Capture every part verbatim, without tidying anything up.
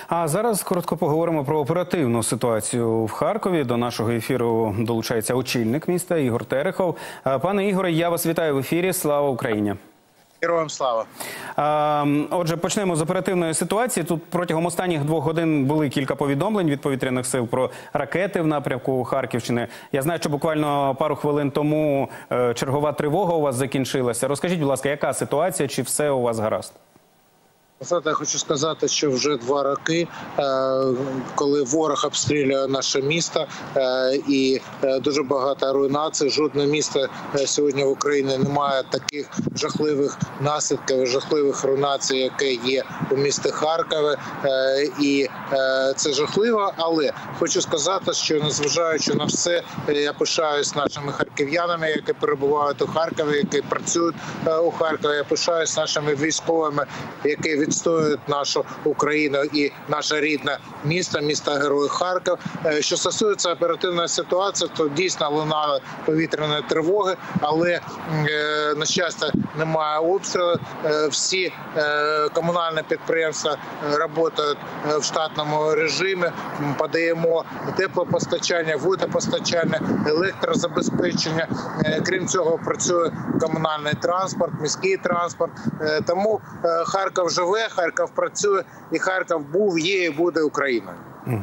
А зараз коротко поговоримо про оперативну ситуацію в Харкові. До нашого ефіру долучається очільник міста Ігор Терехов. Пане Ігоре, я вас вітаю в ефірі. Слава Україні! Героям слава! Отже, почнемо з оперативної ситуації. Тут протягом останніх двох годин були кілька повідомлень від повітряних сил про ракети в напрямку Харківщини. Я знаю, що буквально пару хвилин тому чергова тривога у вас закінчилася. Розкажіть, будь ласка, яка ситуація, чи все у вас гаразд? Я хочу сказати, що вже два роки, коли ворог обстрілює наше місто і дуже багато руйнацій, жодне місто сьогодні в Україні не має таких жахливих наслідків, жахливих руйнацій, які є у місті Харкові. І це жахливо, але хочу сказати, що незважаючи на все, я пишаюсь нашими харків'янами, які перебувають у Харкові, які працюють у Харкові, я пишаюсь нашими військовими, які від відстоюють нашу Україну і наше рідне місто, місто Герой Харків. Що стосується оперативної ситуації, то дійсно лунали повітряні тривоги, але, на щастя, немає обстрілів. Всі комунальні підприємства працюють в штатному режимі, подаємо теплопостачання, водопостачання, електрозабезпечення. Крім цього, працює комунальний транспорт, міський транспорт. Тому Харків живе, Харків працює, і Харків був, є і буде Україною.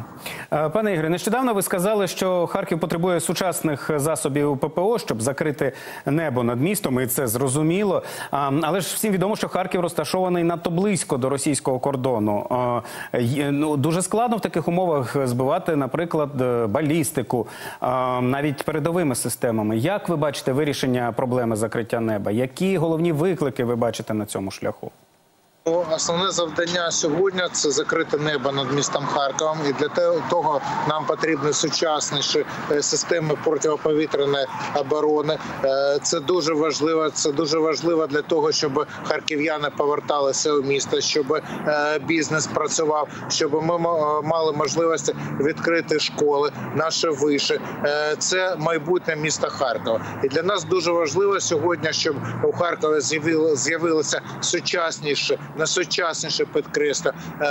Пане Ігоре, нещодавно ви сказали, що Харків потребує сучасних засобів ППО, щоб закрити небо над містом, і це зрозуміло. Але ж всім відомо, що Харків розташований надто близько до російського кордону. Дуже складно в таких умовах збивати, наприклад, балістику, навіть передовими системами. Як ви бачите вирішення проблеми закриття неба? Які головні виклики ви бачите на цьому шляху? Основне завдання сьогодні – це закрити небо над містом Харковом. І для того нам потрібні сучасніші системи протиповітряної оборони. Це дуже важливо. Це дуже важливо для того, щоб харків'яни поверталися у місто, щоб бізнес працював, щоб ми мали можливості відкрити школи, наші виші. Це майбутнє міста Харкова. І для нас дуже важливо сьогодні, щоб у Харкові з'явилися сучасніші, найсучасніше підкреслю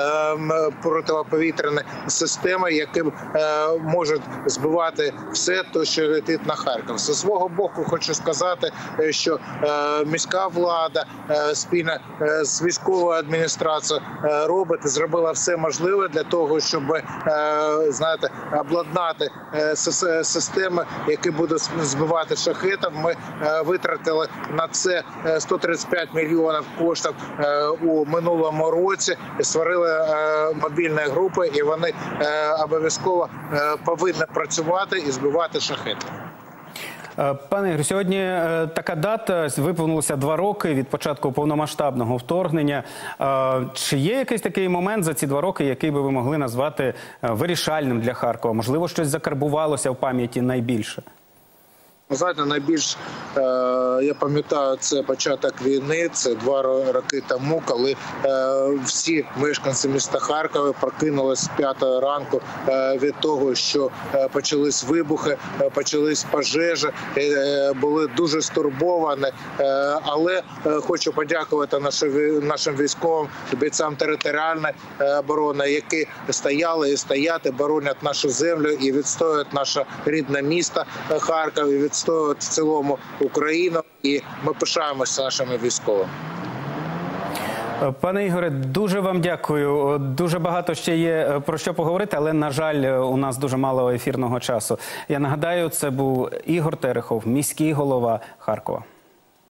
протиповітряні системи, які можуть збивати все те, що летить на Харків. Зі свого боку хочу сказати, що міська влада спільно з військовою адміністрацією робить і зробила все можливе для того, щоб, знаєте, обладнати системи, які будуть збивати шахедів. Ми витратили на це сто тридцять п'ять мільйонів коштів у минулому році, створили е, мобільні групи, і вони е, обов'язково е, повинні працювати і збивати шахеди. Пане Ігорю, сьогодні така дата, виповнилося два роки від початку повномасштабного вторгнення. Чи є якийсь такий момент за ці два роки, який би ви могли назвати вирішальним для Харкова? Можливо, щось закарбувалося в пам'яті найбільше? Знаєте, найбільш, е, я пам'ятаю, це початок війни, це два роки тому, коли е, всі мешканці міста Харкова прокинулись з п'ятої ранку е, від того, що е, почались вибухи, е, почались пожежі, е, були дуже стурбовані. Е, але е, хочу подякувати нашим, нашим військовим, бійцям територіальної оборони, які стояли і стоять, і боронять нашу землю і відстоюють наше рідне місто Харків, і відстоюють в цілому Україну, і ми пишаємося нашими військовими. Пане Ігоре, дуже вам дякую. Дуже багато ще є про що поговорити, але, на жаль, у нас дуже мало ефірного часу. Я нагадаю, це був Ігор Терехов, міський голова Харкова.